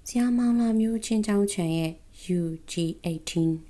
ဆရာမောင်လာမျိုးချင်းချောင်းချန်ရဲ့ UG18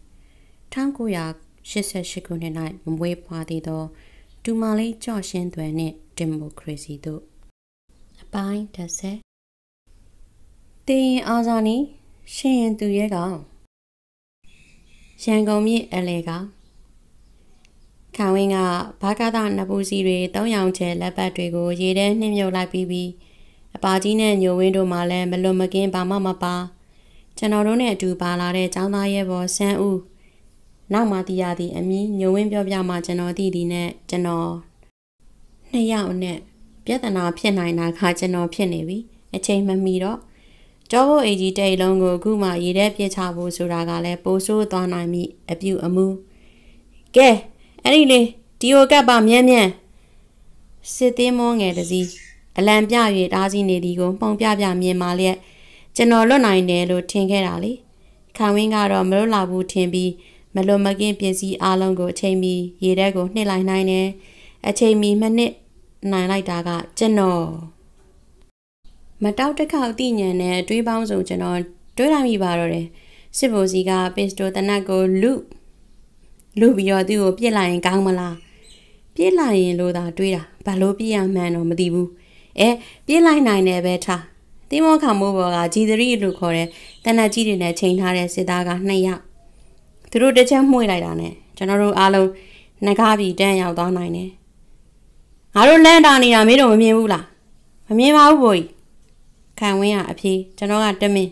1988ခုနှစ်၌မမွေးဖွားသေးသောဒူမာလေးကြော့ရှင်းသွယ်နှင့်ဒီမိုကရေစီတို့အပိုင်း30တင်းရင်အာဇာနီရှင်းရင်သူရဲကောင်ရန်ကုန်မြစ်အလဲကောင်ခံဝင်းကဘာကားသားနပူစီတွေ၃ရောင်ကျဲလက်ပတ်တွေကိုရေထဲနှင်းမြုပ်လိုက်ပြီးအပါကြီးနဲ့ညိုဝင်းတို့မှလည်းမလွတ်မကင်းဘာမှမပါကျွန်တော်တို့နဲ့အတူပါလာတဲ့ចောင်းသားရဲ့ဘော်ဆန်းဦးနောက်မှတီးရသည့်အမည်ညိုဝင်းပြောပြမှကျွန်တော်သိသည်နဲ့ကျွန်တော်နှစ်ယောက်နဲ့ပြဿနာဖြစ်နိုင်တာကကျွန်တော်ဖြစ်နေပြီအချိန်မမီတော့ကျောဘိုးအေကြီးတိတ်လုံးကိုအခုမှရေထဲပြစ်ချဖို့ဆိုတာကလည်းပိုဆိုးသွားနိုင်မိအပြူအမူကဲအဲ့ဒီလေဒီယိုကပ်ပါမြဲမြဲစစ်သေးမောငယ်တစည်းအလံပြ၍တားစီနေသည်ကိုပုံပြမြင်မာလျက်ကျွန်တော်လွတ်နိုင်တယ်လို့ထင်ခဲ့တာလေခံဝင်းကတော့မလွတ်လာဘူးထင်ပြီးမလွတ်မကင်းပစ္စည်းအလုံးကိုအချိန်မီရေထဲကိုနှစ်လိုက်နိုင်တယ်အချိန်မီ2နှစ်နိုင်လိုက်တာကကျွန်တော်မတောက်တစ်ခေါက်အသိဉာဏ်နဲ့တွေးပေါင်းစုံကျွန်တော်တွေးလိုက်မိပါတော့တယ်စစ်ဘိုစီကပစ္စတိုတနတ်ကိုလူပြီးတော့သူ့ကိုပြစ်လိုက်ရင်ကောင်းမလားပြစ်လိုက်ရင်လို့သာတွေးတာဘာလို့ပြစ်ရမှန်းတော့မသိဘူးပြစ်လိုက်နိုင်တယ်ပဲထားတင်းမောခါမိုးဘော်ကဂျီသရီလို့ခေါ်တဲ့တနတ်ကြီးတွေနဲ့ချိန်ထားတဲ့စစ်သားက2ယောက်သူတို့တစ်ချက်မှုှလိုက်တာနဲ့ကျွန်တော်တို့အားလုံးနှကားပြီးတန်းရောက်သွားနိုင်တယ်ငါတို့လန့်တာနေတာမင်းတို့မမြင်ဘူးလားမမြင်ပါဘူးဘိုးကြီးခံဝင်းကအဖြေကျွန်တော်ကတမင်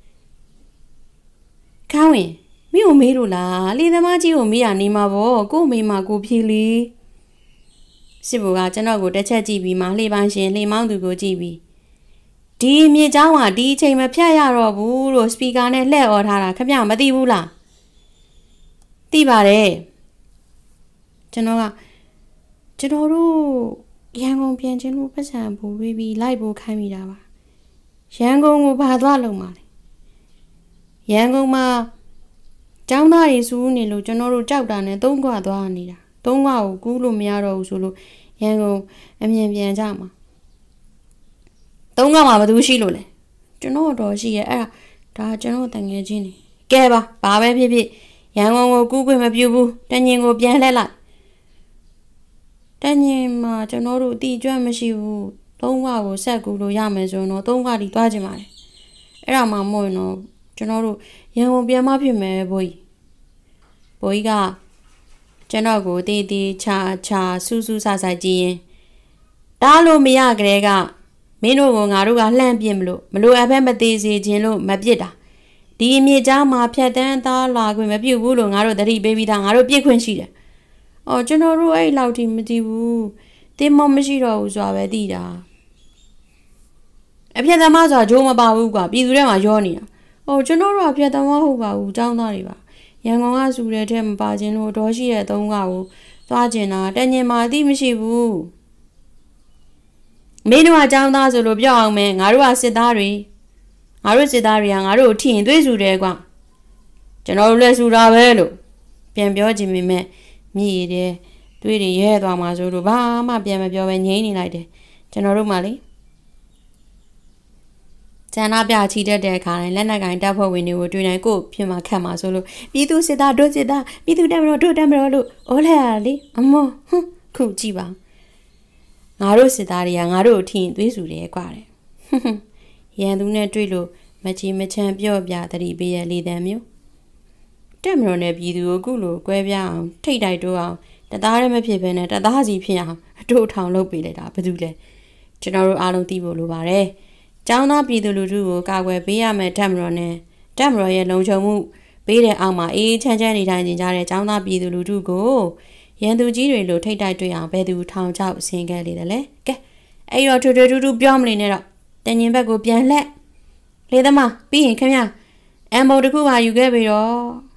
ခံဝင်းမင်းကိုမေးလို့လားလေသမားကြီးကိုမေးရနေမှာပေါ့ကို့မေးမှာကိုဖြေလီစစ်ဘိုကကျွန်တော်ကိုတစ်ချက်ကြည့်ပြီးမှလှေပန်းရှင်လှေမောင်းသူကိုကြည့်ပြီးဒီမြေเจ้าကဒီအချိန်မဖြတ်ရတော့ဘူးလို့စပီကာနဲ့လှည့်អော်ထားတာခင်ဗျမသိဘူးလားသိပါတယ်ကျွန်တော်တို့ရန်ကုန်ပြန်ချင်းလို့ပတ်စံပို့ပြီးလိုက်ဖို့ခိုင်းမိတာပါရန်ကုန်ကိုဘာသွားလုံးပါလဲရန်ကုန်မှာကျောင်းသားတွေစူးနေလို့ကျွန်တော်တို့ကြောက်တာနဲ့3ခွသွားနေတာ3ခွကိုကူးလို့မရတော့ဘူးဆိုလို့ရန်ကုန်အမြင်ပြန်ကြမှာ3ခွမှာဘာသူရှိလို့လဲကျွန်တော်တော့ရှိရဲ့အဲ့ဒါကျွန်တော်တန်ငယ်ချင်းနေကဲပါဘာပဲဖြစ်ဖြစ်ရန်ကုန်ကိုကူးခွင့်မပြုဘူးတညင်ကိုပြန်လှည့်လိုက်တညင်မှာကျွန်တော်တို့အတိအကျမရှိဘူး3ခွကိုဆက်ကူးလို့ရမယ်ဆိုတော့3ခွဒီသွားချင်ပါတယ်အဲ့ဒါမှမဟုတ်ရင်တော့ကျွန်တော်တို့ရန်ကုန်ပြန်မဖြစ်မယ်ဘိုးကြီးကကျွန်တော်ကိုတေးတေးချာစူးစူးဆဆကြည့်ရင်တားလို့မရကြတဲ့ကမင်းတို့ကငါတို့ကလှမ်းပြစ်မလို့အဖက်မသေးစေခြင်းလို့မပြစ်တာဒီအမြေเจ้าမှာဖြတ်တန်းသားလာခွင့်မပြုဘူးလို့ငါတို့တတိပေးပြီးသားငါတို့ပြစ်ခွင့်ရှိတယ်ကျွန်တော်တို့အဲ့လောက်ထိမသိဘူးတင်းမမရှိတော့ဘူးဆိုတာပဲသိတာအဖြတ်သမားဆိုတာဂျိုးမပါဘူးကွာပြည်သူတွေမှာရောနေတာကျွန်တော်တို့အဖြတ်သမားဟုတ်ပါဘူးចောင်းသားတွေပါရန်ကုန်ကစုတဲ့ထဲမပါခြင်းလို့ဒေါ်ရှိတဲ့3ခွကိုသွားကျင်တာတညင်မှာအသိမရှိဘူးမင်းတို့ကចောင်းသားဆိုလို့ပြောအောင်မယ်ငါတို့ကစစ်သားတွေကငါတို့ကိုထိရင်သွေးဆူတယ်ကွာကျွန်တော်တို့လည်းဆူတာပဲလို့ပြန်ပြောခြင်းပေမဲ့မြည်တယ်သွေးတွေရဲသွားမှာဆိုလို့ဘာမှပြန်မပြောပဲငြိမ်းနေလိုက်တယ်ကျွန်တော်တို့မှလေကျန်နာပြချီတတ်တဲ့အခါတိုင်းလက်နက်ကင်တပ်ဖွဲ့ဝင်တွေကိုတွေ့တိုင်းကိုဖြစ်မှာခတ်မှာဆိုလို့ပြည်သူစစ်သားတို့စစ်သားပြည်သူတက်မတော်တို့တက်မတော်လို့ဩလဲရလေအမောခုကြည့်ပါငါတို့စစ်သားတွေကငါတို့အထင်သွေးဆူတယ်ကွာတဲ့ရန်သူနဲ့တွေ့လို့မချီမချမ်းပြော့ပြတတိပေးရလေတံမျိုးတက်မတော်နဲ့ပြည်သူကိုခုလိုကွဲပြားအောင်ထိတ်တိုက်တိုးအောင်တသားရဲမဖြစ်ဘဲနဲ့တသားစီဖြစ်အောင်အတို့ထောင်လုပ်ပေးလိုက်တာဘာလို့လဲကျွန်တော်တို့အားလုံးသိဖို့လိုပါတယ်ကျောင်းသားပြည်သူလူထုကိုကာကွယ်ပေးရမယ်တက်မတော်နဲ့တက်မတော်ရဲ့လုံခြုံမှုပေးတဲ့အောက်မှာအေးချမ်းချမ်းနေထိုင်ကြတဲ့ကျောင်းသားပြည်သူလူထုကိုရန်သူကြီးတွေလိုထိတ်တိုက်တွေ့အောင်ဘယ်သူထောင်ချောက်ဆင်ခဲ့လေတယ်လဲကဲအဲ့တော့ထူထူပြောမနေနဲ့တော့တညင်ဘက်ကိုပြန်လှက်လေသမားပြီးရင်ခင်ဗျအမ်ဘိုတစ်ခုပါယူခဲ့ပြီတော့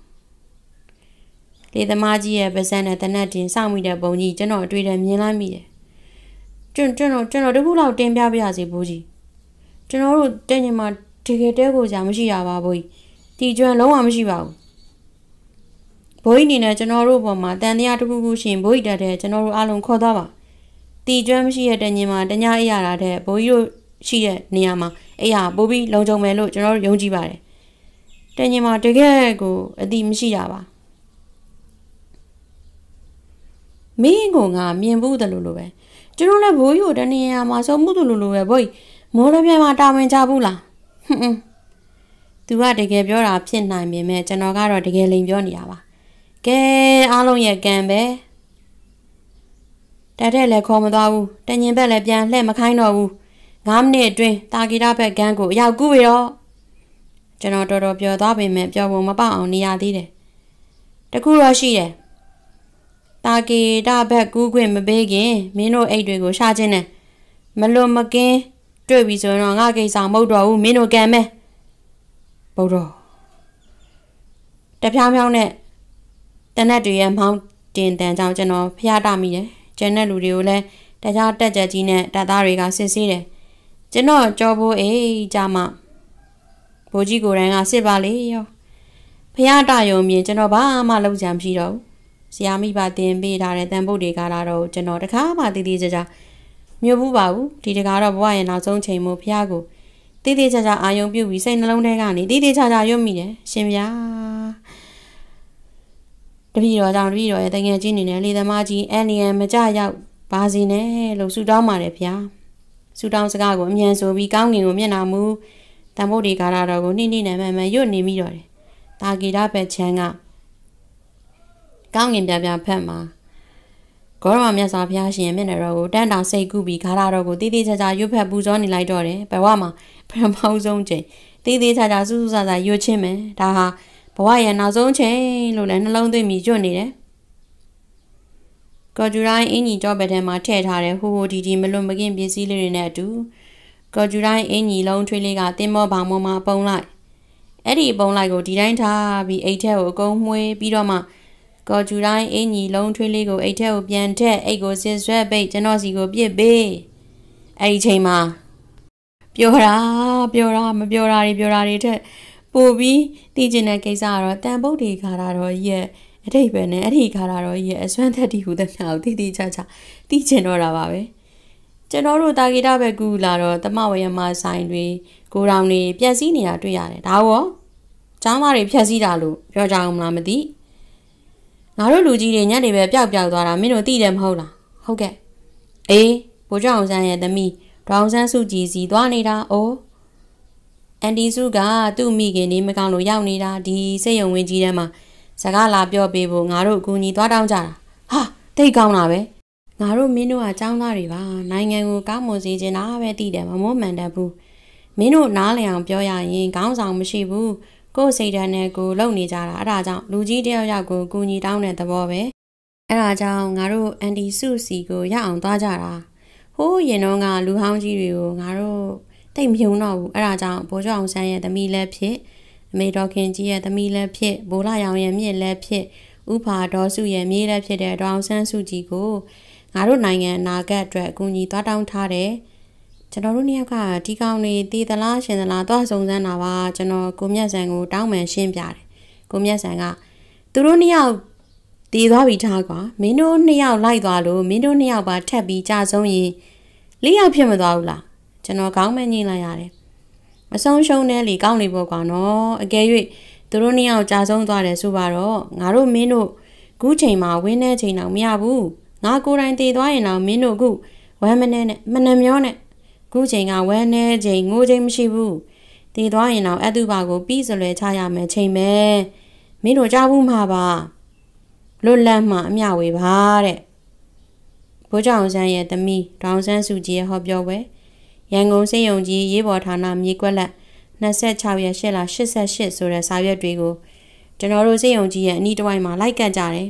လေသမားကြီးရဲ့ပါဇက်နဲ့တနတ်တင်စောင့်မိတဲ့ပုံကြီးကျွန်တော်အတွေ့အကြုံမြင်လိုက်မိတယ်ကျွန်တော်တခုလောက်တင်ပြပြရစီဘိုးကြီးကျွန်တော်တို့တညင်မှာတကယ်တဲကိုကြာမရှိရပါဘူးတီကျွမ်းလုံးဝမရှိပါဘူးဘိုးကြီးအနေနဲ့ကျွန်တော်တို့ပေါ်မှာတန်တရားတစ်ခုခုရှင်ဘိုးကြီးတက်တဲ့ကျွန်တော်တို့အားလုံးခေါ်သွားပါတီကျွမ်းမရှိတဲ့တညင်မှာတညအိပ်ရတာတဲ့ဘိုးကြီးတို့ရှိတဲ့နေရာမှာအေးဟာပို့ပြီးလုံခြုံမယ်လို့ကျွန်တော်တို့ယုံကြည်ပါတယ်တညင်မှာတကယ်ကိုအတိမရှိတာပါမင်းကငါမြင်ဘူးတယ်လို့ပဲကျွန်တော်လည်းဘိုးကြီးကိုတနေရာမှာဆုံးမှုတယ်လို့ပဲဘိုးမော်လပြန်မှာတာဝန်ချဘူးလားဟွန်းသူကတကယ်ပြောတာဖြစ်နိုင်ပေမဲ့ကျွန်တော်ကတော့တကယ်လိန်ပြောနေတာပါကဲအားလုံးရဲ့ကံပဲတက်တဲ့လည်းခေါ်မသွားဘူးတညင်ဘက်လည်းပြန်လှည့်မခိုင်းတော့ဘူး9 မိနစ်အတွင်းတာဂီတာဘက်ကန်းကိုအရောက်ကူးပြီတော့ကျွန်တော်တော်တော်ပျော်သွားပေမဲ့ပျော်ဖို့မပေါအောင်နေရသေးတယ်တခုတော့ရှိတယ်တာဂီတာဘက်ကူးခွင့်မပေးခင်မင်းတို့အိတ်တွေကိုရှာခြင်းနဲ့မလွတ်မကင်းတွေ့ပြီဆိုရင်တော့ငါကိစ္စမဟုတ်တော့ဘူးမင်းတို့ကံမဲဘုတော်တဖြောင်းဖြောင်းနဲ့တနက်တွေရဲ့မောင်းတင်တန်ကြောင့်ကျွန်တော်ဖျားတမိတယ်ကျန်တဲ့လူတွေကိုလည်းတခြားတက်ကြကြီးနဲ့တပ်သားတွေကစစ်ဆေးတယ်ကျွန်တော်ကြောဖို့အေးကြမှာဘိုးကြီးကိုယ်တိုင်ကစစ်ပါလေရောဖျားတယုံမြင်ကျွန်တော်ဘာမှလုပ်ကြမရှိတော့ဘူးဆရာမိဘတင်ပေးထားတဲ့တန်ဖို့တွေကလာတော့ကျွန်တော်တခါမှတည်တည်ကြကြမြို့ဘူးပါဘူးဒီတကားတော့ဘဝရဲ့နောက်ဆုံးချိန်မို့ဖျားကိုတည်တည်ကြကြအာယုံပြုတ်ပြီးစိတ်နှလုံးထဲကနေတည်တည်ကြကြရွတ်မိတယ်ရှင်ဗျာတပည့်တော်ကြောင့်တပည့်တော်ရဲ့တငယ်ချင်းနေနဲ့လေသမားကြီးအန်နီယံမကြရောက်ပါစီနဲ့လို့ဆုတောင်းပါတယ်ဗျာဆုတောင်းစကားကိုအမြန်ဆိုပြီးကောင်းငင်ကိုမျက်နှာမူတန်ဖို့ဒီကားတော်ကိုနှိမ့်နှိမ့်နဲ့မှန်မှန်ရွတ်နေမိတော့တယ်တာဂီတာဘက်ချမ်းကကောင်းငင်ပြပြဖက်မှာဂေါရမမြတ်စွာဘုရားရှင်မျက်နှာတော်ကိုတန်းတောင်စိတ်ကူးပြီးဂါရတော်ကိုတေးသေးချာချာရွတ်ဖက်ပူဇော်နေလိုက်တော့တယ်ဘဝမှာပထမဆုံးချိန်တေးသေးချာချာစူးစူးဆာဆာရွတ်ချင်းမယ်ဒါဟာဘဝရဲ့နောက်ဆုံးချိန်လို့လည်းနှလုံးသွင်းပြီးကျွတ်နေတယ်ကော်ဂျူရိုင်းအင်ကြီးကြောဘက်ထဲမှာထည့်ထားတဲ့ဟိုဟိုဒီဒီမလွတ်မကင်းပစ္စည်းလေးတွေနဲ့အတူကော်ဂျူရိုင်းအင်ကြီးလုံးထွေးလေးကတင်းမောဘောင်ပေါ်မှာပုံလိုက်အဲ့ဒီပုံလိုက်ကိုဒီတိုင်းထားပြီးအိတ်ထဲကိုအကုန်မှွေးပြီးတော့မှကော်ဂျူတိုင်းအင်ကြီးလုံးထွေးလေးကိုအိတ်ထဲကိုပြန်ထက်အိတ်ကိုစစ်ဆွဲပိတ်ကျွန်တော်စီကိုပြစ်ပေးအဲ့ဒီချိန်မှာပြောတာမပြောတာတွေထက်ပို့ပြီးတည်ကျင်တဲ့ကိစ္စကတော့တန်ပုတ်ဒီခါတာတော့ရဲ့အထိပ်ပဲနဲ့အဲ့ဒီခါတာတော့ရဲ့အစွမ်းသက်တီဟူသမျှကိုတည်ချာချာတည်ကျင်တော့တာပါပဲကျွန်တော်တို့တာဂီတာပဲကူလာတော့တမဝရမဆိုင်တွေကိုတောင်တွေပြက်စီးနေတာတွေ့ရတယ်ဒါရောကျောင်းသားတွေဖြက်စီးတာလို့ပြောကြအောင်မလားမသိငါတို့လူကြီးတွေညနေပဲပျောက်သွားတာမင်းတို့သိတယ်မဟုတ်လားဟုတ်ကဲ့အေးဘိုးကျောင်းဆန်းရဲ့သမီးဒေါအောင်ဆန်းစုကြည်စီသွားနေတာအိုးအန်ဒီစုကသူ့မိခင်နေမကောင်းလို့ရောက်နေတာဒီစိတ်ယုံဝင်ကြီးထဲမှာစကားလာပြောပေးဖို့ငါတို့အကူအညီသွားတောင်းကြတာဟာသိကောင်းတာပဲငါတို့မင်းတို့ကចောင်းသားတွေပါနိုင်ငံကိုကောင်းမွန်စေချင်တာပဲသိတယ်မမိုးမှန်တတ်ဘူးမင်းတို့နားလည်အောင်ပြောရရင်ခေါင်းဆောင်မရှိဘူးကိုယ်စိတ်ဓာတ်နဲ့ကိုလုံနေကြတာအဲ့ဒါကြောင့်လူကြီးတယောက်ယောက်ကိုကူညီတောင်းတဲ့သဘောပဲအဲ့ဒါကြောင့်ငါတို့အန်တီစုစီကိုရအောင်သွားကြတာဟိုးရင်တော့ကလူဟောင်းကြီးတွေကိုငါတို့တိတ်မယုံတော့ဘူးအဲ့ဒါကြောင့်ဘိုးကျော်အောင်ဆန်းရဲ့သမီးလည်းဖြစ်အမေတော်ခင်ကြီးရဲ့သမီးလည်းဖြစ်ဘိုးလာရောင်ရဲ့မြစ်လည်းဖြစ်ဥဖာတော်စုရဲ့မြေးလည်းဖြစ်တဲ့ဒေါအောင်ဆန်းစုကြည်ကိုငါတို့နိုင်ငံအနာဂတ်အတွက်အကူအညီသွားတောင်းထားတယ်ကျွန်တော်တို့နှစ်ယောက်ကဒီကောင်လေးတည်သလားရှင်သလားသွားစုံစမ်းတာပါကျွန်တော်ကိုမြတ်ဆန်ကိုတောင်းပန်ရှင်းပြတယ်ကိုမြတ်ဆန်ကသူတို့နှစ်ယောက်တည်သွားပြီထားကွာမင်းတို့နှစ်ယောက်လိုက်သွားလို့မင်းတို့နှစ်ယောက်ပါထပ်ပြီးကြာဆုံးရင်လေးယောက်ဖြစ်မသွားဘူးလားကျွန်တော်ခေါင်းမညှိလိုက်ရတယ်မဆုံးရှုံးတဲ့လေကောင်းလေပေါ့ကွာနော်အကယ်၍သူတို့နှစ်ယောက်ကြာဆုံးသွားတယ်ဆိုပါတော့ငါတို့မင်းတို့ခုချိန်မှာဝင်းနေချိန်တော့မရဘူးငါကိုယ်တိုင်တည်သွားရင်တော့မင်းတို့ခုဝမ်းမနဲ့မနှမျောနဲ့ခုချိန်ကဝမ်းနေချိန်ငိုချိန်မရှိဘူးတည်သွားရင်တော့အတုပါကိုပြီးစလွယ်ချရမယ်ချိန်ပဲမင်းတို့ကြားဘူးမှာပါလွတ်လပ်မှအမျှဝေပါတဲ့ဘိုးကျောင်းဆန်းရဲ့သမီးဒေါအောင်ဆန်းစုကြည်ရဲ့ဟောပြောပွဲရန်ကုန်စေယုံကြီးရေးပေါ်ဌာနမြေကွက်လက်26ရက်8လ88ဆိုတဲ့စာရွက်တွေကိုကျွန်တော်တို့စေယုံကြီးရဲ့အနီးတစ်ဝိုက်မှာလိုက်ကတ်ကြတယ်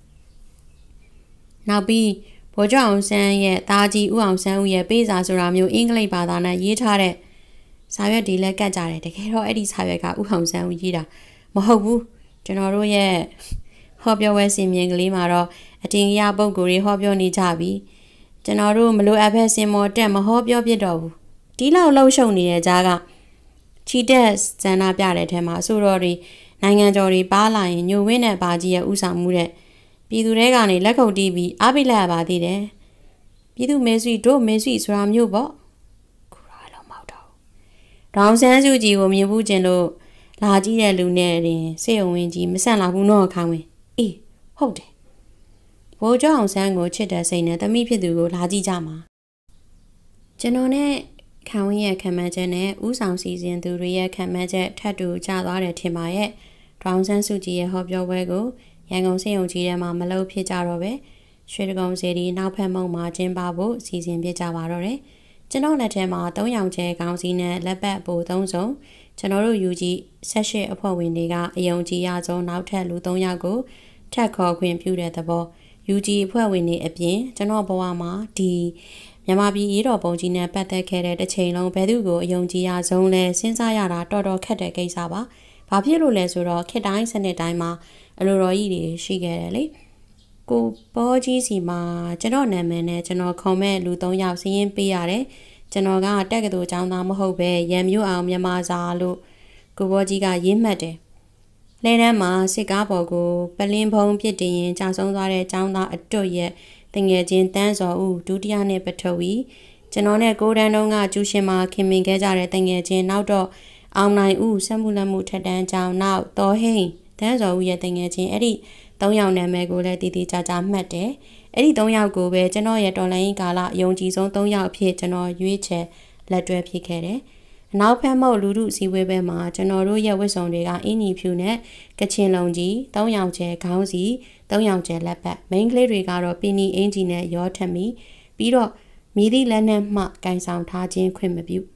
နောက်ပြီးဘိုးကျောင်းဆန်းရဲ့သားကြီးဦးအောင်ဆန်းဦးရဲ့ပေးစာဆိုတာမျိုးအင်္ဂလိပ်ဘာသာနဲ့ရေးထားတဲ့စာရွက်တွေလက်ကတ်ကြတယ်တကယ်တော့အဲ့ဒီစာရွက်ကဦးအောင်ဆန်းဦးရေးတာမဟုတ်ဘူးကျွန်တော်တို့ရဲ့ဟောပြောပွဲစင်မြင်ကလေးမှာတော့အတင်ကြီးပုံကိုယ်တွေဟောပြောနေကြပြီကျွန်တော်တို့မလိုအပ်ဘဲစင်မော်တက်မဟောပြောပြတော့ဘူးဒီလောက်လှုပ်ရှုံနေတဲ့ကြားကချီတက်စန္ဒပြတဲ့ထဲမှာအဆိုတော်တွေနိုင်ငံကျော်တွေပါလာရင်ညိုဝင်းတဲ့ဘာကြီးရဲ့ဥဆောင်မှုတဲ့ပြည်သူတွေကနေလက်ခုပ်တီးပြီးအားပေးလိုက်ရပါသေးတယ်ပြည်သူမဲဆွေတို့မဲဆွေဆိုတာမျိုးပေါ့ခုတော့လုံးမဟုတ်တော့ဒေါန်ဆန်းစုကြည်ကိုမြင်ဘူးကျင်လို့လာကြည့်တဲ့လူနဲ့တင်စေုံဝင်ကြီးမဆန့်လာဘူးနော်ခိုင်ဝင်အေးဟုတ်တယ်ဘိုးကျော်အောင်ဆန်းကိုချစ်တဲ့စိတ်နဲ့တမိဖြစ်သူကိုလာကြည့်ကြမှာကျွန်တော်နဲ့ခိုင်ဝင်ရဲ့ခံမှန်းချက်နဲ့ဥဆောင်စီစဉ်သူတွေရဲ့ခံမှန်းချက်ထပ်တူကျသွားတယ်ထင်ပါရဲ့ဒေါန်ဆန်းစုကြည်ရဲ့ဟောပြောပွဲကိုရန်ကုန်စေယုံကြီးထဲမှာမလုပ်ဖြစ်ကြတော့ပဲရွှေတကုံစီဒီနောက်ဖက်မုံမှာကျင်းပဖို့စီစဉ်ပြကြပါတော့တယ်ကျွန်တော်လက်ထဲမှာ3ရောင်ကျဲခေါင်းစည်းနဲ့လက်ပတ်ပို3စုံကျွန်တော်တို့ယူကြီး18အဖွဲ့ဝင်တွေကအယုံကြည်ရဆုံးနောက်ထပ်လူ3ယောက်ကိုထပ်ခေါ်ခွင့်ပြုတဲ့သဘောယူကြီးအဖွဲ့ဝင်တွေအပြင်ကျွန်တော်ဘဝမှာဒီမြန်မာပြည်ရေးတော်ပုံကြီးနဲ့ပတ်သက်ခဲ့တဲ့တစ်ချိန်လုံးဘယ်သူကိုအယုံကြည်ရဆုံးလဲစဉ်းစားရတာတော်တော်ခက်တဲ့ကိစ္စပါ။ဘာဖြစ်လို့လဲဆိုတော့ခေတ်တိုင်းစနစ်တိုင်းမှာအလိုတော်ကြီးတွေရှိခဲ့တယ်လေ။ကိုဘောကြီးစီမှာကျွန်တော်နာမည်နဲ့ကျွန်တော်ခေါ်မဲ့လူ3ယောက်စီးရင်ပေးရတယ်။ကျွန်တော်ကတက္ကသိုလ်ကျောင်းသားမဟုတ်ပဲရန်မျိုးအောင်မြန်မာစာလို့ကိုဘောကြီးကရေးမှတ်တယ်။လဲတန်းမှာစစ်ကားပေါ်ကိုပလင်းဖုံးပြစ်တင်ရင်ကြာဆုံးသွားတဲ့ကျောင်းသားအတွတ်ရဲ့တငယ်ချင်းတန်းစော်ဦးဒုတိယနှစ်ပထဝီကျွန်တော်နဲ့ကိုတန်းတုံးကကျူရှင်မှာခင်မင်ခဲ့ကြတဲ့တငယ်ချင်းနောက်တော့အောင်နိုင်ဦးစက်မှုလက်မှုထက်တန်းကျောင်းနောက်တော်ဟိန်တန်းစော်ဦးရဲ့တငယ်ချင်းအဲ့ဒီ3ယောက်နာမည်ကိုလည်းတည်တည်ကြကြမှတ်တယ်အဲ့ဒီ3ယောက်ကိုပဲကျွန်တော်ရဲ့တော်လိုင်းကာလအယုံကြည်ဆုံး3ယောက်အဖြစ်ကျွန်တော်ရွေးချယ်လက်တွဲဖြစ်ခဲ့တယ်အနောက်ဖက်မုတ်လူထုစီဝေးဘက်မှာကျွန်တော်တို့ရဲ့ဝတ်စုံတွေကအင်းကြီးဖြူနဲ့ကချင်လုံကြီး3ယောက်ကျဲခေါင်းစီ3ယောက်ကျဲလက်ပတ်မိန်းကလေးတွေကတော့ပီနီအင်ဂျီနဲ့ရောထက်မီပြီးတော့မိသည့်လက်နက်မှကင်ဆောင်ထားခြင်းခွင့်မပြု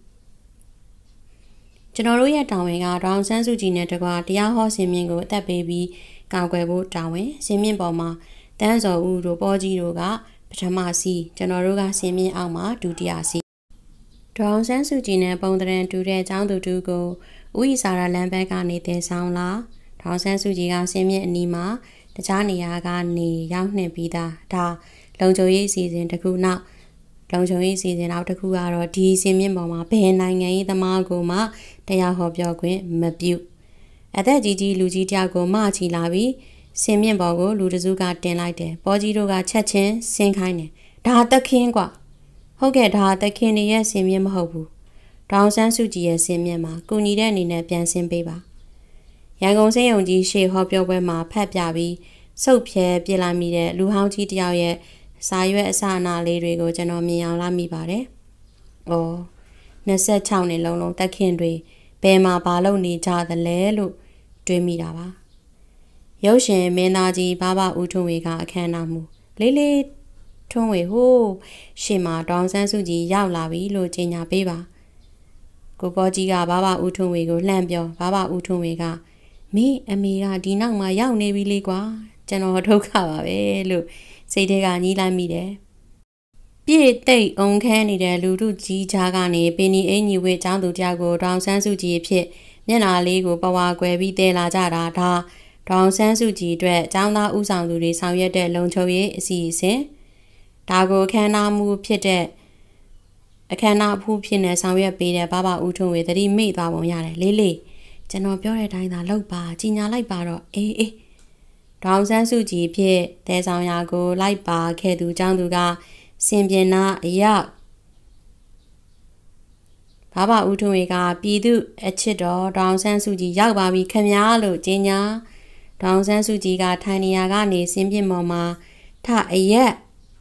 ကျွန်တော်တို့ရဲ့တာဝန်ကဒေါန်ဆန်းစုကြည်နဲ့တကွာတရားဟောစင်မြင့်ကိုအသက်ပေးပြီးကာကွယ်ဖို့တာဝန်စင်မြင့်ပေါ်မှာတန်းစော်ဦးတို့ပေါ်ကြီးတို့ကပထမစီကျွန်တော်တို့ကစင်မြင့်အောက်မှာဒုတိယစီဒေါန်ဆန်းစုကြည်နဲ့ပုံသဏ္ဍာန်တူတဲ့ចောင်းသူတူကိုဥယျာစာရလမ်းဘက်ကနေတင်ဆောင်လာဒေါန်ဆန်းစုကြည်ကစင်မြင့်အနီးမှာတခြားနေရာကနေရောက်နှင်ပြီးသားဒါလုံခြုံရေးအစီအစဉ်တစ်ခုနောက်လုံခြုံရေးအစီအစဉ်နောက်တစ်ခုကတော့ဒီစင်မြင့်ပေါ်မှာဘယ်နိုင်ငံရေးသမားကိုမှတရားဟောပြောခွင့်မပြုအသက်ကြီးကြီးလူကြီးတယောက်ကိုမချီလာပြီးစင်မြင့်ပေါ်ကိုလူတစုကတင်လိုက်တယ်ပေါ်ကြီးတို့ကချက်ချင်းဆင်းခိုင်းတယ်ဒါသက်ခင်းกว่าဟုတ်ကဲ့ဒါသက်ခင်းနေရဲ့စင်မြင့်မဟုတ်ဘူးဒေါန်ဆန်းစုကြည်ရဲ့စင်မြင့်မှာကုညီတဲ့အနေနဲ့ပြန်ဆင်းပေးပါရန်ကုန်စေယုံကြီးရှေ့ဟောပြောပွဲမှာဖတ်ပြပြီးစုပ်ဖြဲပြစ်လိုက်မိတဲ့လူဟောင်းကြီးတယောက်ရဲ့စာရွက်အစအနာလေးတွေကိုကျွန်တော်မြင်အောင်လာမိပါတယ်။အော်26နှစ်လုံးသက်ခင်တွေဘယ်မှာဘာလုပ်နေကြသလဲလို့တွေးမိတာပါ။ရုပ်ရှင်မင်းသားကြီးဘာဦးထွန်းဝေကအခမ်းအနားမှုလေးလေးထွန်းဝေဟိုးရှေ့မှာဒေါန်ဆန်းစုကြည်ရောက်လာပြီလို့ကြေညာပေးပါ။ကိုဘောကြီးကဘာဦးထွန်းဝေကိုလှမ်းပြောဘာဦးထွန်းဝေကမင်းအမေကဒီနောက်မှာရောက်နေပြီလေကွာကျွန်တော်ဒုက္ခပါပဲလို့စိတ်ထဲကညီးလိုက်မိတယ်ပြည့်တိတ်အုံခန်းနေတဲ့လူထုကြီးကြားကနေပင်နီအင်ကြီးဝေကျောင်းသူတယောက်ကိုဒေါန်ဆန်းစုကြည်ဖြစ်မျက်နှာလေးကိုပဝါကွယ်ပြီးတဲလာကြတာဒါဒေါန်ဆန်းစုကြည်အတွက်ကျောင်းသားဦးဆောင်သူတွေဆောင်ရွက်တဲ့လုံခြုံရေးအစီအစဉ်ဒါကိုအခမ်းအနားမှုဖြစ်တဲ့အခမ်းအနားအဖူးဖြစ်နေဆောင်ရွက်ပေးတဲ့ဘာဦးထွန်းဝေသတိမိသွားပုံရတယ်လေးလေးကျွန်တော်ပြောတဲ့အတိုင်းသာလုပ်ပါကြီးညာလိုက်ပါတော့အေးဒေါန်ဆန်းစုကြည်ဖြစ်တဲဆောင်ရာကိုလိုက်ပါခဲ့သူကျောင်းသူကစင်ပြင်နာအရောက်ဘာဦးထွန်းဝေကပြည်သူအချစ်တော်ဒေါန်ဆန်းစုကြည်ရောက်ပါပြီခင်ဗျာလို့ကြေညာဒေါန်ဆန်းစုကြည်ကထိုင်နေရာကနေစင်ပြင်ပေါ်မှာထအရက်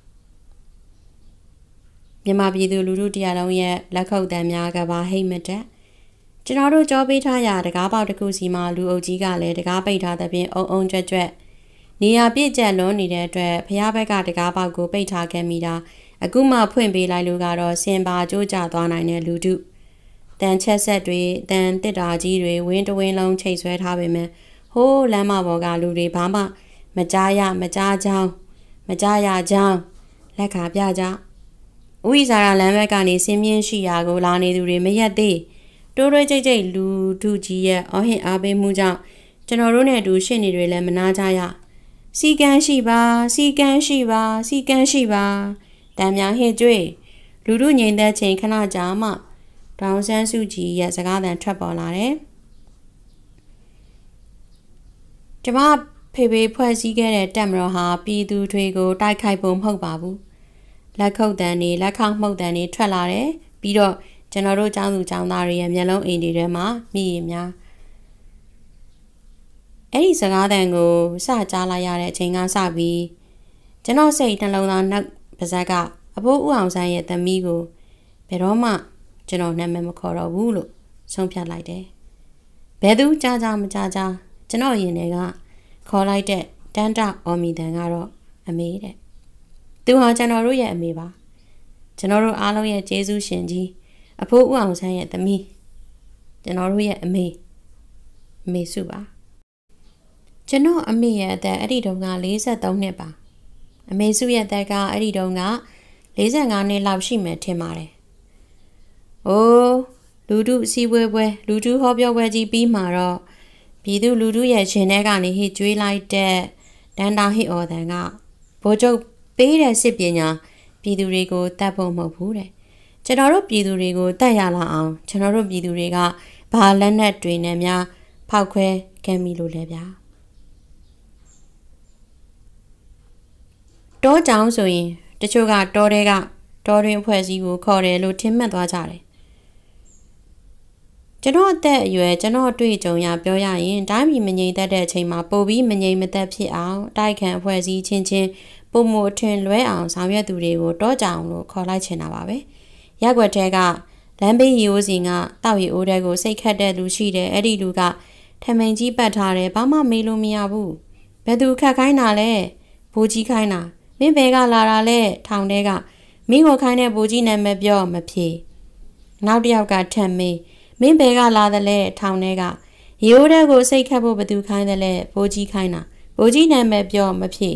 မြန်မာပြည်သူလူထုတရားလုံးရဲ့လက်ခုပ်တံများကပါဟိတ်မတက်ကျွန်တော်တို့ကြောပေးထားရတကားပေါက်တစ်ခုစီမှာလူအုပ်ကြီးကလည်းတကားပိတ်ထားတဲ့ပြင်အုံကြွက်ကြွက်နေရာပြည့်ကျက်လွန်းနေတဲ့အတွက်ဖျားဘက်ကတကားပေါက်ကိုပိတ်ထားခဲ့မိတာအခုမှဖွင့်ပေးလိုက်လို့ကတော့စင်ပါကြိုးကျသွားနိုင်တဲ့လူထုတန်ချက်ဆက်တွေတန်တစ်တာကြီးတွေဝင်းတဝင်းလုံးချိတ်ဆွဲထားပေမဲ့ဟိုးလမ်းမပေါ်ကလူတွေဘာမှမကြားရမကြားချောင်းမကြားရချောင်းလက်ခါပြကြဥိစာရလမ်းဘက်ကနေစင်းမြင့်ရှိရာကိုလာနေသူတွေမရက်သေးတိုးတွဲကြိတ်လူထုကြီးရဲ့အော်ဟစ်အားပေးမှုကြောင့်ကျွန်တော်တို့နဲ့အတူရှင့်နေတွေလည်းမနာကြရစီကန်းရှိပါစီကန်းရှိပါစီကန်းရှိပါတံများဟစ်ကြွေလူထုငြိမ်သက်ချိန်ခဏကြာမှဒေါန်ဆန်းစုကြည်ရဲ့စကားသံထွက်ပေါ်လာတယ်ကျမဖေဖေဖွဲ့စည်းခဲ့တဲ့တပ်မတော်ဟာပြည်သူတွေကိုတိုက်ခိုက်ဖို့မဟုတ်ပါဘူးလက်ခုပ်တန်တွေလက်ခေါက်မှုတ်တန်တွေထွက်လာတယ်ပြီးတော့ကျွန်တော်တို့ကျောင်းသူကျောင်းသားတွေရဲ့မျက်လုံးအိမ်တွေထဲမှာမြည်ရများအဲ့ဒီစကားသံကိုစကြားလိုက်ရတဲ့အချိန်ကစပြီးကျွန်တော်စိတ်နှလုံးသားနောက်ပါးစပ်ကအဖိုးဦးအောင်ဆန်းရဲ့သမီးကိုဘယ်တော့မှကျွန်တော်နာမည်မခေါ်တော့ဘူးလို့ဆုံးဖြတ်လိုက်တယ်။ဘယ်သူကြားကြားမကြားကြားကျွန်တော်ရင်ထဲကခေါ်လိုက်တဲ့တန်းတအော်မီတန်ကတော့အမေတဲ့။သူဟာကျွန်တော်တို့ရဲ့အမေပါ။ကျွန်တော်တို့အားလုံးရဲ့ကျေးဇူးရှင်ကြီးအဖိုးဦးအောင်ဆန်းရဲ့သမီးကျွန်တော်တို့ရဲ့အမေစုပါ။ကျွန်တော်အမေရဲ့အသက်အဲ့ဒီတုန်းက43နှစ်ပါ။အမေစုရဲ့အသက်ကအဲ့ဒီတုန်းက45နှစ်လောက်ရှိမယ်ထင်ပါတယ်။အိုးလူထုအစည်းပွဲလူထုဟောပြောပွဲကြီးပြီးမှတော့ပြည်သူလူထုရဲ့ရှင်ထဲကနေဟစ်ကြွေးလိုက်တဲ့ဒန်တာဟစ်အော်တန်ကဗိုလ်ချုပ်ပေးတဲ့စစ်ပညာပြည်သူတွေကိုတတ်ဖို့မဟုတ်ဘူးတဲ့။ကျွန်တော်တို့ပြည်သူတွေကိုတတ်ရလာအောင်ကျွန်တော်တို့ပြည်သူတွေကဘာလက်နက်တွေနဲ့များဖောက်ခွဲခံမိလို့လဲဗျာ။တောကြောင်ဆိုရင်တချို့ကတောထဲကတောတွင်အဖွဲ့အစည်းကိုခေါ်တယ်လို့ထင်မှတ်သွားကြတယ်။ကျွန်တော်အသက်အရွယ်ကျွန်တော်တွေ့ကြုံရပြောရရင်တိုင်းပြည်မငြိမ်သက်တဲ့အချိန်မှာပိုပြီးမငြိမ်မသက်ဖြစ်အောင်တိုက်ခံအဖွဲ့အစည်းချင်းပုံမှုအထင်လွဲအောင်ဆောင်ရွက်သူတွေကိုတောကြောင်လို့ခေါ်လိုက်ချင်တာပါပဲ။ရက်ွက်ထဲကလမ်းဘေးရီအိုးစီကတောက်ရီအိုးတဲကိုစိတ်ခတ်တဲ့လူရှိတယ်အဲ့ဒီလူကထမိန်ကြီးပတ်ထားတယ်ဘာမှမေးလို့မရဘူး။ဘယ်သူခတ်ခိုင်းတာလဲဘိုးကြီးခိုင်းတာမင်းဘယ်ကလာတာလဲထောင်ထဲကမင်းကိုခိုင်းတဲ့ဘိုးကြီးနာမည်ပြောမဖြေနောက်တစ်ယောက်ကထပ်မေးမင်းဘယ်ကလာသလဲထောင်ထဲကရီအိုးတဲကိုစိတ်ခတ်ဖို့ဘသူခိုင်းတယ်လဲဘိုးကြီးခိုင်းတာဘိုးကြီးနာမည်ပြောမဖြေ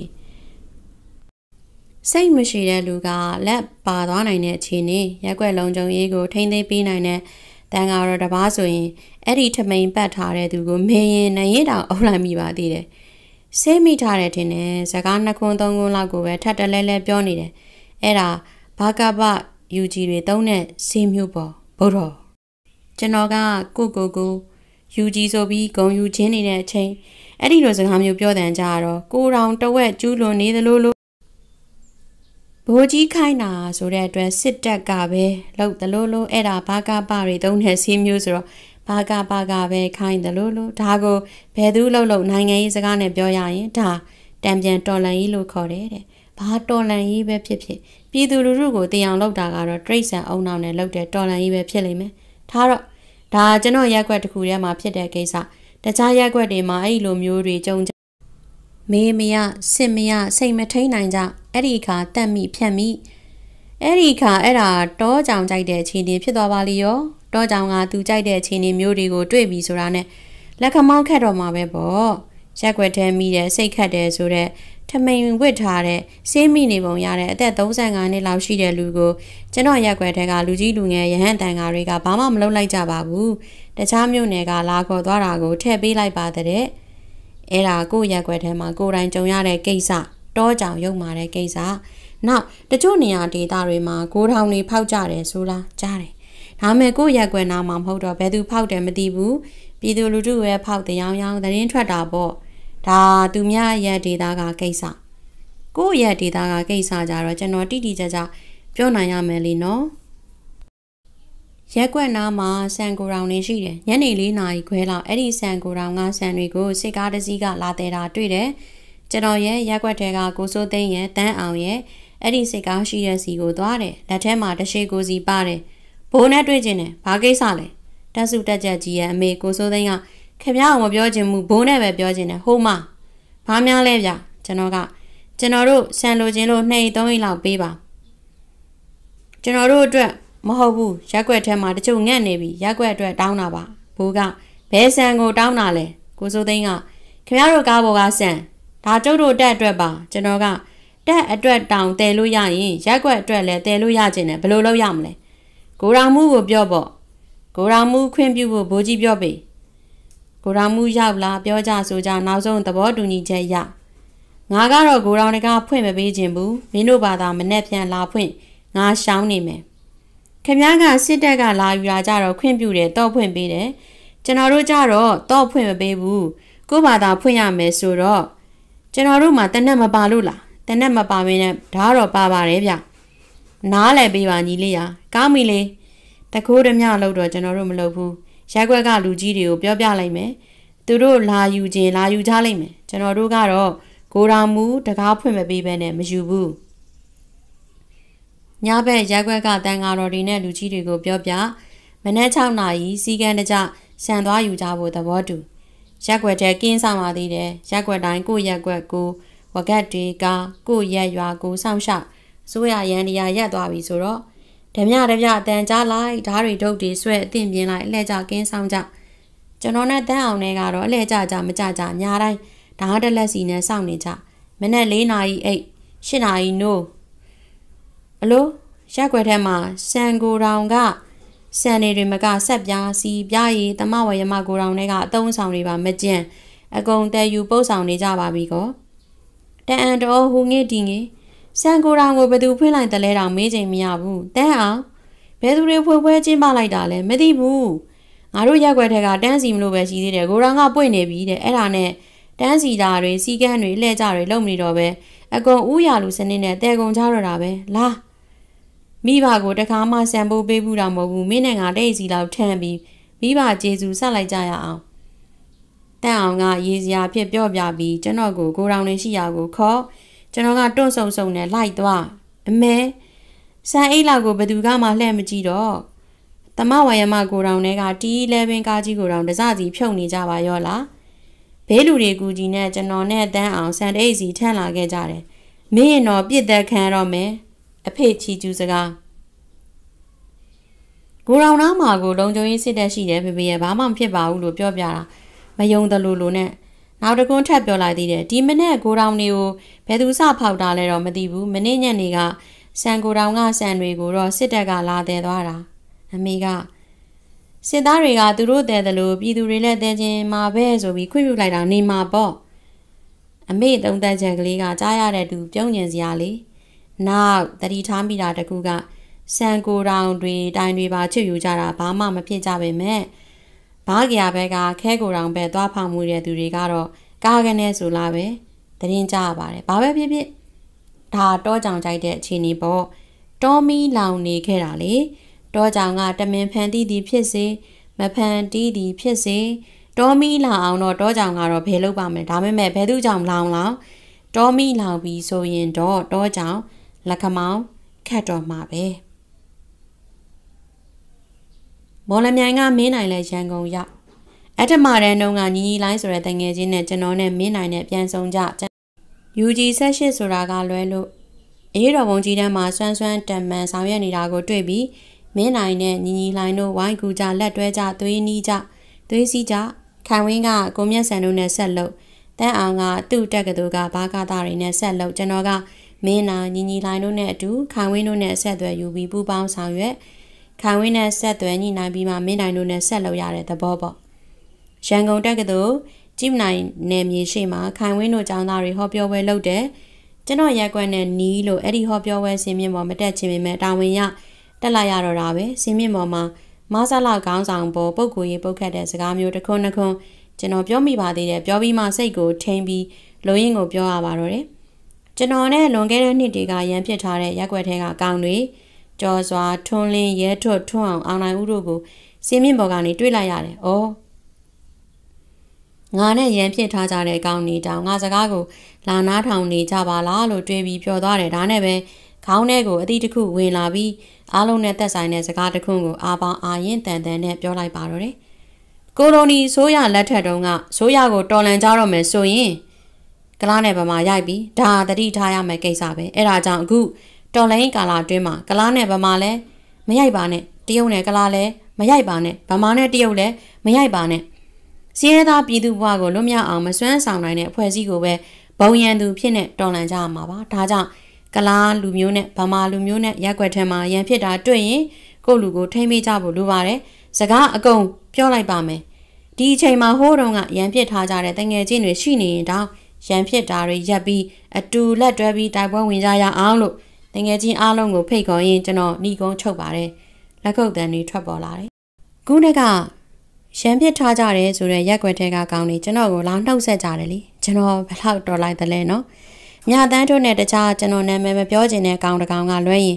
စိတ်မရှိတဲ့လူကလက်ပါသွားနိုင်တဲ့အခြေအနေရက်ွက်လုံးကြုံရေးကိုထိမ့်သိမ်းပေးနိုင်တဲ့တန်ဃာတော်တစ်ပါးဆိုရင်အဲ့ဒီထမိန်ပတ်ထားတဲ့သူကိုမင်းရင်နိုင်ရင်တောင်အုပ်လိုက်မိပါသေးတယ်ဆေးမိထားတဲ့ထင်တယ်စကား2ခွန်း3ခွန်းလောက်ကိုပဲထပ်တလဲလဲပြောနေတယ်အဲ့ဒါဘာကပယူကြီးတွေသုံးတဲ့ဆေးမျိုးပေါ့ဘုတော်ကျွန်တော်ကကိုယူကြီးဆိုပြီးဂုံယူချင်းနေတဲ့အချိန်အဲ့ဒီလိုစကားမျိုးပြောတဲ့ကြတော့ကိုတောင်တဝက်ကျူးလွန်နေသလိုလိုဘိုးကြီးခိုင်းတာဆိုတဲ့အတွက်စစ်တပ်ကပဲလှုပ်သလိုလိုအဲ့ဒါဘာကပတွေသုံးတဲ့ဆေးမျိုးဆိုတော့ဘာကပကပဲခိုင်းသလိုလိုဒါကိုဘယ်သူလှုပ်နိုင်ငံရေးစကားနဲ့ပြောရရင်ဒါတံပြန်တော်လန်ကြီးလို့ခေါ်တယ်တဲ့ဘာတော်လန်ကြီးပဲဖြစ်ပြည်သူလူထုကိုတင်အောင်လုပ်တာကတော့တိရစ္ဆာန်အုံနောက်နဲ့လုပ်တဲ့တော်လန်ကြီးပဲဖြစ်လိမ့်မယ်ဒါတော့ဒါကျွန်တော်ရက်ွက်တစ်ခုထဲမှာဖြစ်တဲ့ကိစ္စတခြားရက်ွက်တွေမှာအဲ့လိုမျိုးတွေကြုံကြမေးမရစစ်မရစိတ်မထိန်နိုင်ကြအဲ့ဒီခါတက်မိဖြတ်မိအဲ့ဒီခါအဲ့ဒါတောကြောင်ကြိုက်တဲ့အခြေအနေဖြစ်သွားပါလိရောတောကြောင်ကသူကြိုက်တဲ့အခြေအနေမျိုးတွေကိုတွေ့ပြီဆိုတာနဲ့လက်ခမောင်းခတ်တော့မှာပဲပေါ့ရက်ွက်ထဲမိတဲ့စိတ်ခတ်တယ်ဆိုတဲ့ထမိန်ဝစ်ထားတဲ့ဆေးမိနေပုံရတဲ့အသက်35နှစ်လောက်ရှိတဲ့လူကိုကျွန်တော်ရက်ွက်ထဲကလူကြီးလူငယ်ရဟန်းတန်ဃာတွေကဘာမှမလုပ်လိုက်ကြပါဘူးတခြားမြို့နယ်ကလာခေါ်သွားတာကိုထည့်ပေးလိုက်ပါတဲ့အဲ့ဒါကိုရက်ွက်ထဲမှာကိုယ်တိုင်ကြုံရတဲ့ကိစ္စတောကြောင်ရုံမာတဲ့ကိစ္စနောက်တချို့နေရာဒေသတွေမှာကိုထောင်တွေဖောက်ကြတယ်ဆိုလားကြားတယ်ဒါမဲ့ကိုရက်ွက်နာမှာမဟုတ်တော့ဘယ်သူဖောက်တယ်မသိဘူးပြည်သူလူထုရဲ့ဖောက်တရားရောင်းသတင်းထွက်တာပေါ့ဒါသူများရဲ့ဒေတာကကိစ္စကိုယ့်ရဲ့ဒေတာကကိစ္စကြတော့ကျွန်တော်တိတိကျကျပြောနိုင်ရမယ်လीနော်ရက်ွက်နားမှာဆန်ကိုရောင်နေရှိတယ်ညနေ4 နာရီခွဲလောက်အဲ့ဒီဆန်ကိုရောင်ကဆန်တွေကိုစစ်ကားတစ်စီးကလာတဲတာတွေ့တယ်ကျွန်တော်ရဲ့ရက်ွက်ထဲကကိုစိုးသိန်းရဲ့တန်းအောင်ရဲ့အဲ့ဒီစစ်ကားရှိတဲ့စီကိုသွားတယ်လက်ထဲမှာတရှိကိုစီပါတယ်ဘိုးနဲ့တွေ့ကျင်တယ်ဘာကိစ္စလဲတက်စုတက်ချက်ကြီးရဲ့အမေကိုစိုးသိန်းကခင်ဗျားအောင်မပြောချင်ဘူးဘိုးနဲ့ပဲပြောချင်တယ်ဟိုးမဘာများလဲဗျကျွန်တော်တို့ဆန်လိုချင်လို့2 3 အိတ်လောက်ပေးပါကျွန်တော်တို့အတွက်မဟုတ်ဘူးရက်ွက်ထဲမှာတချို့ငတ်နေပြီရက်ွက်အတွက်တောင်းတာပါဘိုးကဘဲဆန်ကိုတောင်းတာလဲကိုစိုးသိန်းကခင်ဗျားတို့ကားပေါ်ကဆန်ဒါကျုပ်တို့တက်အတွက်ပါကျွန်တော်ကတက်အတွက်တောင်းတဲလို့ရရင်ရက်ွက်အတွက်လည်းတဲလို့ရခြင်းနဲ့ဘယ်လိုလုပ်ရမလဲကိုရောင်မှုကိုပြောပေါ့ကိုရောင်မှုခွင့်ပြုဖို့ဘိုးကြီးပြောပေးကိုရောင်မှုရောက်လာပြောကြဆိုကြနောက်ဆုံးသဘောတူညီချက်ရငါကတော့ကိုရောင်တကားဖွင့်မပေးခြင်းဘူးမင်းတို့ဘာသာမနဲ့ပြန်လာဖွင့်ငါရှောင်းနေမယ်ခင်ဗျားကစစ်တပ်ကလာယူလာကြတော့ခွင့်ပြုတယ်တော့ဖွင့်ပေးတယ်ကျွန်တော်တို့ကြတော့တော့ဖွင့်မပေးဘူးကို့ဘာသာဖွင့်ရမယ်ဆိုတော့ကျွန်တော်တို့မှာတနက်မပါလို့လားတနက်မပါမင်းနဲ့ဓာတ်တော့ပါပါတယ်ဗျနားလည်းပေးပါညီလေးရကောင်းပြီလေတခိုးဓမြလို့တော့ကျွန်တော်တို့မလုပ်ဘူးရက်ွက်ကလူကြီးတွေကိုပြောပြလိုက်မယ်သူတို့လာယူခြင်းလာယူကြလိုက်မယ်ကျွန်တော်တို့ကတော့ကိုတော်မူတကားဖွင့်မပေးဘဲနဲ့မယူဘူးညဘက်ရက်ွက်ကတန်ဃာတော်တွေနဲ့လူကြီးတွေကိုပြောပြမနက်6နာရီစီကန်းတကြဆန်သွားယူကြဖို့သဘောတူရက်ွက်တဲ့ကင်းဆောင်ပါသေးတယ်ရက်ွက်တိုင်းကိုရက်ွက်ကိုဝကတ်တွေကကိုရက်ရွာကိုစောင့်ရှောက်ဆိုရရန်တရားရက်သွားပြီဆိုတော့ဓမြတပြအတန်ကြားလိုက်ဓားတွေဒုတ်တွေဆွဲအသင့်ပြင်းလိုက်အလှဲ့ကြကင်းဆောင်ကြကျွန်တော်နဲ့တန်းအောင်တွေကတော့အလှဲ့ကြမကြကြညာတိုင်းဓားတစ်လက်စီနဲ့စောင့်နေကြမနေ့4နာရီအိတ်8နာရီနိုးအလိုရက်ွက်ထဲမှာစံကိုတောင်ကစံနေတွေမကဆက်ပြားစီပြားရည်တမဝရမကိုတောင်တွေကအသုံးဆောင်တွေပါမကျန်အကုန်တဲယူပုတ်ဆောင်နေကြပါပြီကောတန်အန်တော်ဟူငေးတီငေးစံကိုတောင်ကိုဘယ်သူဖွင့်လိုက်တယ်လဲတောင်မေးချိန်မရဘူးတန်းအောင်ဘယ်သူတွေဖွင့်ပွဲကျင်းပလိုက်တာလဲမသိဘူးငါတို့ရက်ွက်ထဲကတန်းစီမလို့ပဲရှိသေးတယ်ကိုတောင်ကပွင့်နေပြီတဲ့အဲ့ဒါနဲ့တန်းစီတာတွေစီကန်းတွေလှဲ့ကြတွေလုံနေတော့ပဲအကုန်ဥရလူစနစ်နဲ့တဲကုန်ကြတော့တာပဲလာမိဘကိုတခါမှဆံပိုးပေးဘူးတာမဟုတ်ဘူးမင်းနဲ့ငါတိတ်စီလောက်ထမ်းပြီးမိဘကျေစုဆက်လိုက်ကြရအောင်တန်းအောင်ကရေစရာဖြစ်ပြော့ပြပြီးကျွန်တော်ကိုကိုတောင်နေရှိရာကိုခေါ်ကျွန်တော်ကတွန့်ဆုံနဲ့လိုက်သွားအမဲစံအိတ်လောက်ကိုဘယ်သူကမှလှည့်မကြည့်တော့တမဝရမကိုတောင်တွေကတီး11ကားကြီးကိုတောင်တစစီဖြုတ်နေကြပါရောလားဘေးလူတွေကူကြီးနဲ့ကျွန်တော်နဲ့တန်းအောင်စံတိတ်စီထမ်းလာခဲ့ကြတယ်မင်းရင်တော့ပြစ်သက်ခံတော့မယ်အဖေချီကျူးစကားကိုရောင်နားမှာကိုလုံချုံရေးစစ်တက်ရှိတယ်ဖေဖေရဲ့ဘာမှမဖြစ်ပါဘူးလို့ပြောပြတာမယုံသလိုနဲ့နောက်တကွန်းထပ်ပြောလိုက်သေးတယ်ဒီမနေ့ကိုရောင်တွေကိုဘယ်သူစဖောက်တာလဲတော့မသိဘူးမနေ့ညနေကစံကိုရောင်ကစံတွေကိုတော့စစ်တပ်ကလာတယ်သွားတာအမေကစစ်သားတွေကသူတို့တဲတယ်လို့ပြည်သူတွေလည်းတဲချင်းမှာပဲဆိုပြီးခွင့်ပြုလိုက်တာနေမှာပေါ့အမေသုံးသက်ချက်ကလေးကကြားရတဲ့သူပြုံးကျင်စရာလေးနောက်တတိထားမိတာတကူကစံကိုတောင်တွေတိုင်တွေပါချွတ်ယူကြတာဘာမှမဖြစ်ကြပေမဲ့ဘားကြရဘက်ကခဲကိုတောင်ပဲသွားဖောက်မှုတဲ့သူတွေကတော့ကားကနေဆိုလာပဲတရင်ကြရပါတယ်ဘာပဲဖြစ်ဖြစ်ဒါတောကြောင်ကြိုက်တဲ့အခြေအနေပေါ့တောမီလောင်နေခဲ့တာလေတောကြောင်ကတမင်ဖန်တီးသည်ဖြစ်စေမဖန်တီးသည်ဖြစ်စေတောမီလောင်အောင်တော့တောကြောင်ကတော့ဘယ်လုပ်ပါမလဲဒါပေမဲ့ဘယ်သူကြောင့်လောင်တောမီလောင်ပြီးဆိုရင်တော့တောကြောင်လက်ခမောင်းခတ်တော်မှာပဲမော်လမြိုင်ကမင်းနိုင်လဲရန်ကုန်ရောက်အထမတန်းတုန်းကညီညီလိုင်းဆိုတဲ့တငယ်ချင်းနဲ့ကျွန်တော်နဲ့မင်းနိုင်နဲ့ပြန်ဆုံကြUG 78ဆိုတာကလွဲလို့အေးတော်ဘုံကြီးတန်းမှာဆွမ်းတန်မှန်ဆောင်ရွက်နေတာကိုတွေ့ပြီးမင်းနိုင်နဲ့ညီညီလိုင်းတို့ဝိုင်းကူကြလက်တွဲကြသွေးနီးကြသွေးစီးကြခိုင်ဝင်းကကိုမြတ်ဆန်တို့နဲ့ဆက်လုပ်တန်းအောင်ကသူ့တက်ကတူကဘာကားသားတွေနဲ့ဆက်လုပ်ကျွန်တော်ကမင်းနိုင်ညီညီလိုင်းတို့နဲ့အတူခိုင်ဝင်းတို့နဲ့ဆက်သွယ်ယူပြီးပူးပေါင်းဆောင်ရွက်ခိုင်ဝင်းနဲ့ဆက်သွယ်ညှိနှိုင်းပြီးမှမင်းနိုင်တို့နဲ့ဆက်လုပ်ရတဲ့သဘောပေါ့ရန်ကုန်တက်ကတူကြည့်နိုင်နယ်မြေရှိမှာခိုင်ဝင်းတို့ចောင်းသားတွေဟောပြောပွဲလုပ်တယ်ကျွန်တော်ရက်ကွက်နဲ့နီးလို့အဲ့ဒီဟောပြောပွဲစင်မြင့်ပေါ်မတက်ချင်ပေမဲ့တာဝန်ရတက်လာရတော့တာပဲစင်မြင့်ပေါ်မှာမဆလာခေါင်းဆောင်ပေါ်ပုတ်ကိုရေးပုတ်ခတ်တဲ့စကားမျိုးတစ်ခွန်းကျွန်တော်ပြောမိပါသေးတယ်ပြောပြီးမှစိတ်ကိုထိန်ပြီးလုံရင်းကိုပြောရပါတော့တယ်ကျွန်တော်နဲ့လွန်ခဲ့တဲ့နှစ်တွေကရန်ဖြစ်ထားတဲ့ရက်ကွက်ထဲကကောင်တွေကြော်စွာထွန်းလင်းရဲထွတ်ထွန်းအောင်နိုင်ဦးတို့ကိုစင်မြင့်ပေါ်ကနေတွေ့လိုက်ရတယ်။အော်ငါနဲ့ရန်ဖြစ်ထားကြတဲ့ကောင်တွေတောင်ငါစကားကိုလာနားထောင်နေကြပါလားလို့တွေးပြီးပြောသွားတယ်ဒါနဲ့ပဲခေါင်းထဲကိုအတိတစ်ခုဝင်လာပြီးအားလုံးနဲ့သက်ဆိုင်တဲ့စကားတစ်ခုကိုအာပေါင်းအာရင်တန်နဲ့ပြောလိုက်ပါတော့တယ်။ကိုရိုနီဆိုးရလက်ထက်တုန်းကဆိုးရကိုတော်လန်ကြတော့မယ်ဆိုရင်ကလားနဲ့ဗမာရိုက်ပြီးဒါတတိထားရမယ်ကိစ္စပဲအဲ့ဒါကြောင့်အခုတော်လိုင်းကာလာအတွင်းမှာကလားနဲ့ဗမာလည်းမရိုက်ပါနဲ့တရုတ်နဲ့ကလားလည်းမရိုက်ပါနဲ့ဗမာနဲ့တရုတ်လည်းမရိုက်ပါနဲ့စီးရဲသားပြည်သူဘဝကိုလွတ်မြောက်အောင်မစွမ်းဆောင်နိုင်တဲ့အဖွဲ့အစည်းကိုပဲဘုံရန်သူဖြစ်နေတော်လန်ကြရမှာပါဒါကြောင့်ကလားလူမျိုးနဲ့ဗမာလူမျိုးနဲ့ရက်ွက်ထဲမှာရန်ဖြစ်တာတွေ့ရင်ကိုလူကိုထိမ့်ပေးကြဖို့လိုပါတယ်စကားအကုန်ပြောလိုက်ပါမယ်ဒီအချိန်မှာဟိုးတုန်းကရန်ဖြစ်ထားကြတဲ့တငယ်ချင်းတွေရှိနေရင်တောင်ရန်ဖြစ်တာတွေရပ်ပြီးအတူလက်တွဲပြီးတိုက်ပွဲဝင်ကြရအောင်လို့တငယ်ချင်းအားလုံးကိုဖိတ်ခေါ်ရင်းကျွန်တော်ညီကုန်းချုပ်ပါတယ်လက်ခုပ်တန်းတွေထွက်ပေါ်လာတယ်ခုနေ့ကရန်ပစ်ထားကြတယ်ဆိုတဲ့ရက်ွက်ထဲကကောင်းနေကျွန်တော်ကိုလာနှုတ်ဆက်ကြတယ်လေကျွန်တော်ဘယ်လောက်တော်လိုက်တယ်လဲနော်မြတန်းတို့နဲ့တခြားကျွန်တော်နာမည်မပြောချင်တဲ့ကောင်တကောင်ကလွှဲရင်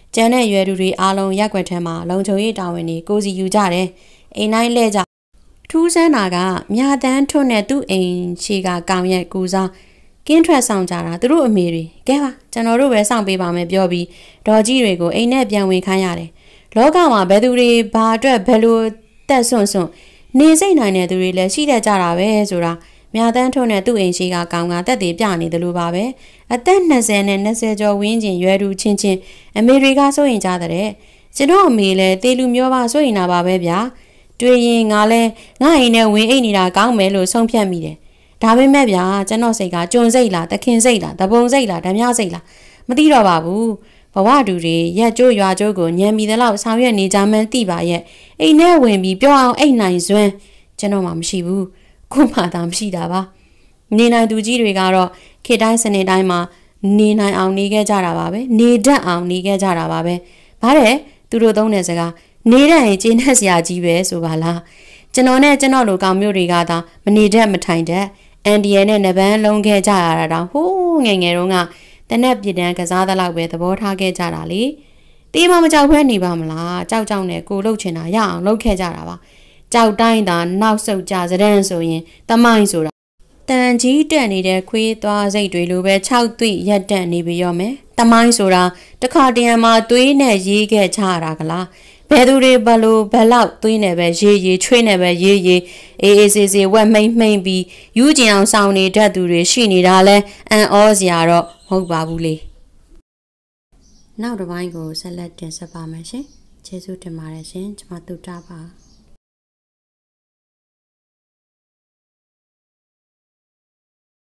ကျန်တဲ့ရွယ်သူတွေအားလုံးရက်ွက်ထဲမှာလုံခြုံရေးတာဝန်တွေကိုစီယူကြတယ်အိမ်တိုင်းလဲကြထူးဆန်းတာကမြာတန်းထွန်းတဲ့သူ့အိမ်ရှိကကောင်ရဲ့ကူစားကင်းထွက်ဆောင်ကြတာသူတို့အမေတွေကဲပါကျွန်တော်တို့ပဲစောင့်ပေးပါမယ်ပြောပြီးဒေါ်ကြီးတွေကိုအိမ်နဲ့ပြန်ဝင်ခိုင်းရတယ်လောကမှာဘယ်သူတွေဘာအတွက်ဘယ်လိုတက်ဆွန့်နေစိတ်နိုင်တဲ့သူတွေလည်းရှိတတ်ကြတာပဲဆိုတာမြာတန်းထွန်းတဲ့သူ့အိမ်ရှိကကောင်ကတက်သေးပြနေတယ်လို့ပါပဲအသက်20နဲ့20ကျော်ဝန်းကျင်ရွယ်သူချင်းအမေတွေကစိုးရင်ကြတဲ့ကျွန်တော်အမေလည်းတေလူမျိုးပါစိုးရင်တာပါပဲဗျာတွေ့ရင်ငါလဲငါအိမ်နဲ့ဝင်အိတ်နေတာကောင်းမယ်လို့ဆုံးဖြတ်မိတယ်ဒါပေမဲ့ဗျာကျွန်တော်စိတ်ကကြုံစိတ်လားတခင်စိတ်လားတပုံစိတ်လားဓမြစိတ်လားမသိတော့ပါဘူးဘဝတူတွေရက်ကျိုးရွာကျိုးကိုညံမီတဲ့လောက်ဆောင်ရွက်နေကြမှန်းသိပါရဲ့အိမ်နဲ့ဝင်ပြီးပြောအောင်အိတ်နိုင်စွမ်းကျွန်တော်မှမရှိဘူးခုမှသာမရှိတာပါနေနိုင်သူကြီးတွေကတော့ခေတ်တိုင်းစနေတိုင်းမှာနေနိုင်အောင်နေခဲ့ကြတာပါပဲနေတတ်အောင်နေခဲ့ကြတာပါပဲဗါတဲ့သူတို့သုံးတဲ့စကားနေတတ်ရင်ကျင်းတဲ့ဆရာကြီးပဲဆိုပါလားကျွန်တော်နဲ့ကျွန်တော်လိုကောင်မျိုးတွေကသာမနေတတ်မထိုင်တတ်အန်ဒီယဲနဲ့နဗန်းလုံးခဲ့ကြရတာတော့ဟိုးငယ်ငယ်တုန်းကတနက်ပြစ်တန်းကစားသလောက်ပဲသဘောထားခဲ့ကြတာလေတေးမမကြောက်ဖဲနေပါမလားကြောက်နဲ့ကိုလှုပ်ချင်တာရအောင်လှုပ်ခဲ့ကြတာပါကြောက်တိုင်းသာနောက်ဆုတ်ကြစတဲ့ဆိုရင်တမိုင်းဆိုတာတန်ကြီးတက်နေတဲ့ခွေးသွားစိတ်တွေလိုပဲ6သွိရက်တက်နေပြီရောမယ်တမိုင်းဆိုတာတခါတရံမှာသွေးနဲ့ရေးခဲ့ချရတာကလားဘယ်သူတွေဘလို့ဘလောက်သွေးနဲ့ပဲရေးချွေးနဲ့ပဲရေးအေးစေဝက်မိမ့်ပြီးယူကျင်အောင်ဆောင်နေတတ်သူတွေရှိနေတာလဲအန်ဩစရာတော့မဟုတ်ပါဘူးလေနောက်တစ်ပိုင်းကိုဆက်လက်တင်ဆက်ပါမယ်ရှင်ကျေးဇူးတင်ပါတယ်ရှင်ကျွန်မတူတာပါ